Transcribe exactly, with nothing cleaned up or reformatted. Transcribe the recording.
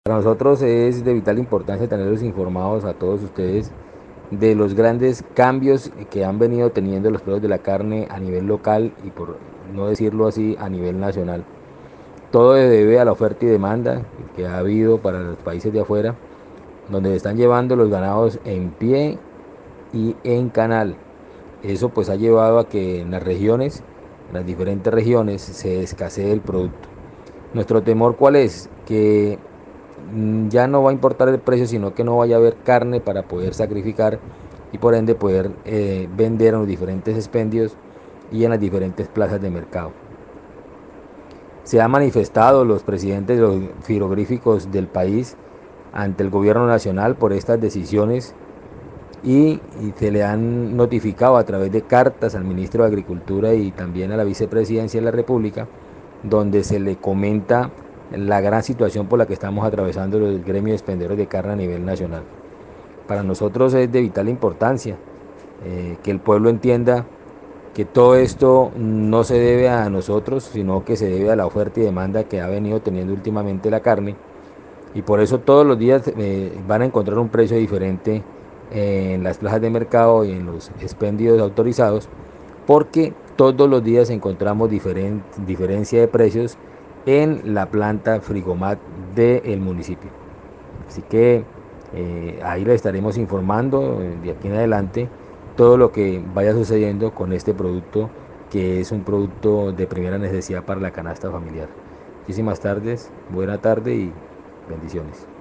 Para nosotros es de vital importancia tenerlos informados a todos ustedes de los grandes cambios que han venido teniendo los precios de la carne a nivel local y, por no decirlo así, a nivel nacional. Todo se debe a la oferta y demanda que ha habido para los países de afuera, donde están llevando los ganados en pie y en canal. Eso pues ha llevado a que en las regiones, en las diferentes regiones, se escasee el producto. Nuestro temor, ¿cuál es? Que mm, ya no va a importar el precio, sino que no vaya a haber carne para poder sacrificar y por ende poder eh, vender en los diferentes expendios y en las diferentes plazas de mercado. Se han manifestado los presidentes de los frigoríficos del país ante el gobierno nacional por estas decisiones y, y se le han notificado a través de cartas al ministro de Agricultura y también a la vicepresidencia de la República, donde se le comenta la gran situación por la que estamos atravesando los gremios de expenderos de carne a nivel nacional. Para nosotros es de vital importancia eh, que el pueblo entienda que todo esto no se debe a nosotros, sino que se debe a la oferta y demanda que ha venido teniendo últimamente la carne, y por eso todos los días eh, van a encontrar un precio diferente en las plazas de mercado y en los expendios autorizados, porque todos los días encontramos diferen, diferencia de precios en la planta Frigomat del municipio. Así que eh, ahí les estaremos informando eh, de aquí en adelante todo lo que vaya sucediendo con este producto, que es un producto de primera necesidad para la canasta familiar. Muchísimas tardes, buena tarde y bendiciones.